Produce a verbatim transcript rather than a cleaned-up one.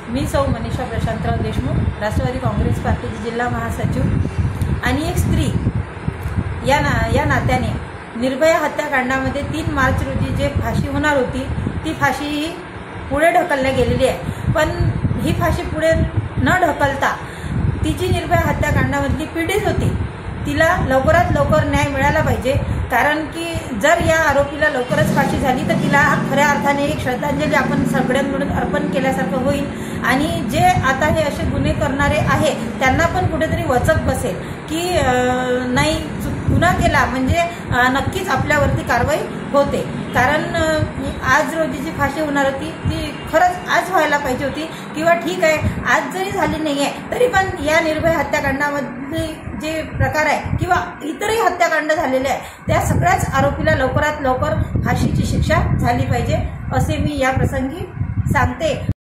मी सौ मनीषा प्रशांतराव देशमुख, राष्ट्रवादी काँग्रेस पार्टीची जिल्हा महासचिव आणि एक स्त्री या ना या नात्याने निर्भया हत्याकांडामध्ये तीन मार्च रोजी जे फाशी होणार होती ती फाशी ही पुढे ढकलल्या गेलेली आहे। पण ही फाशी पुढे न ढकलता तिची निर्भया हत्याकांडामधली पीडित होती तिला लवकरात लवकर न्याय मिळाला पाहिजे। कारण की जर या आरोपीला लवकरच फाशी झाली तर तिला खऱ्या अर्थाने एक श्रद्धांजली आपण सगळ्यांकडून अर्पण केल्यासारखं होईल आणि जे आता हे असे गुन्हे करणारे आहे त्यांना पण कुठेतरी वचक बसेल की नाही गुन्हा केला म्हणजे नक्कीच आपल्यावरती कारवाई होते। कारण आज रोजी जी फाशी होणार होती ती खरंच आज व्हायला पाहिजे होती किंवा ठीक आहे आज जरी झाली नाही आहे तरी पण या निर्भया हत्याकांडामध्ये जे प्रकार आहे किंवा इतरही हत्याकांड झालेले आहे त्या सगळ्याच आरोपीला लवकरात लवकर फाशीची शिक्षा झाली पाहिजे असे मी या प्रसंगी सांगते।